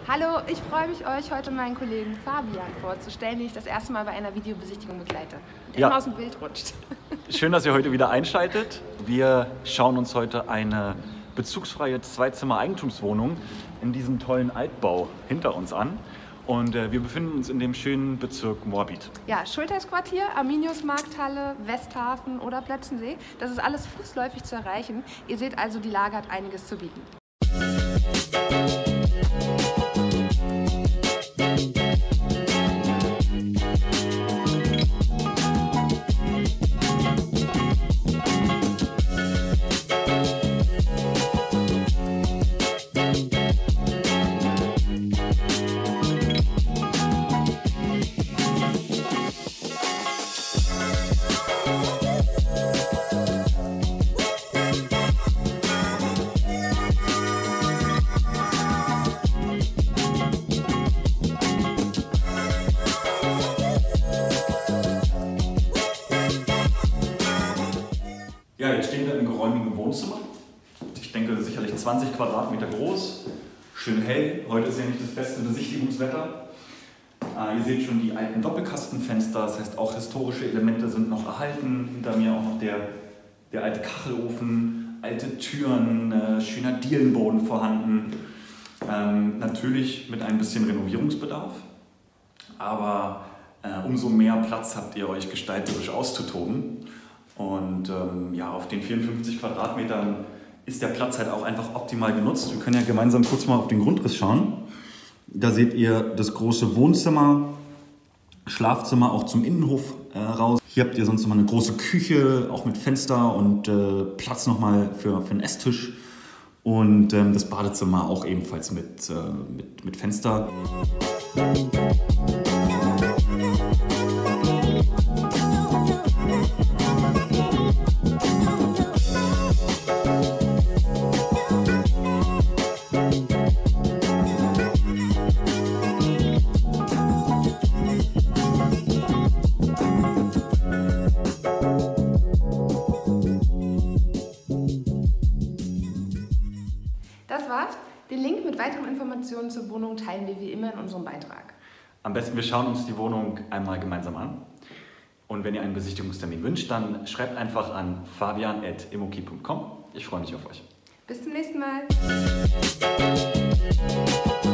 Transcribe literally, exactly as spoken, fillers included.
Hallo, ich freue mich, euch heute meinen Kollegen Fabian vorzustellen, den ich das erste Mal bei einer Videobesichtigung begleite. Der Ja. immer aus dem Bild rutscht. Schön, dass ihr heute wieder einschaltet. Wir schauen uns heute eine bezugsfreie Zweizimmer-Eigentumswohnung in diesem tollen Altbau hinter uns an. Und äh, wir befinden uns in dem schönen Bezirk Moabit. Ja, Schultersquartier, Arminius Markthalle, Westhafen oder Plötzensee. Das ist alles fußläufig zu erreichen. Ihr seht also, die Lage hat einiges zu bieten. Ja, jetzt stehen wir im geräumigen Wohnzimmer. Ich denke, sicherlich zwanzig Quadratmeter groß, schön hell. Heute ist ja nicht das beste Besichtigungswetter. Äh, ihr seht schon die alten Doppelkastenfenster, das heißt auch historische Elemente sind noch erhalten. Hinter mir auch noch der, der alte Kachelofen, alte Türen, äh, schöner Dielenboden vorhanden. Ähm, natürlich mit ein bisschen Renovierungsbedarf, aber äh, umso mehr Platz habt ihr euch gestalterisch auszutoben. Und ähm, ja, auf den vierundfünfzig Quadratmetern ist der Platz halt auch einfach optimal genutzt. Wir können ja gemeinsam kurz mal auf den Grundriss schauen. Da seht ihr das große Wohnzimmer, Schlafzimmer auch zum Innenhof äh, raus. Hier habt ihr sonst nochmal eine große Küche, auch mit Fenster und äh, Platz nochmal für, für einen Esstisch. Und ähm, das Badezimmer auch ebenfalls mit, äh, mit, mit Fenster. Das war's. Den Link mit weiteren Informationen zur Wohnung teilen wir wie immer in unserem Beitrag. Am besten, wir schauen uns die Wohnung einmal gemeinsam an. Und wenn ihr einen Besichtigungstermin wünscht, dann schreibt einfach an fabian at immoki punkt com. Ich freue mich auf euch. Bis zum nächsten Mal.